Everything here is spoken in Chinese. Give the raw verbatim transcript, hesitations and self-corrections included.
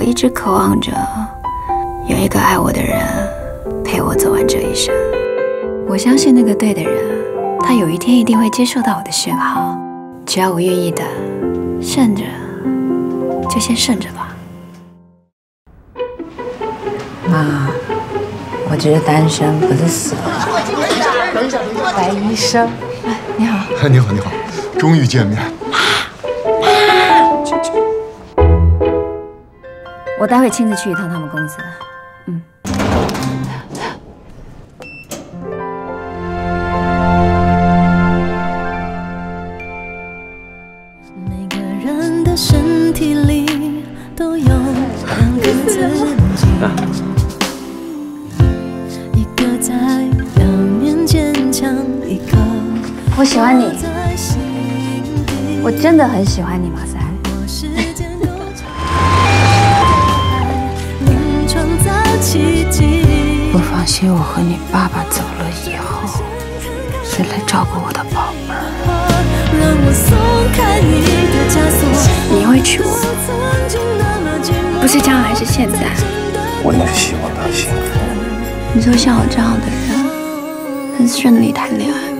一直渴望着有一个爱我的人陪我走完这一生。我相信那个对的人，他有一天一定会接受到我的讯号。只要我愿意的，慎着就先慎着吧。 妈，我只是单身，不是死了。 等一下，等一下， 白医生，哎，你好。 哎，你好，你好，终于见面。 妈，去去。我待会亲自去一趟他们公司。嗯。 每个人的身体里都有两个自己，一个在表面坚强，一个我喜欢你，我真的很喜欢你，马赛。 我放心，我和你爸爸走了以后，谁来照顾我的宝贝儿？ 你会娶我，不是将来，是现在。 我也是希望他幸福。 你说像我这样的人，很顺利谈恋爱。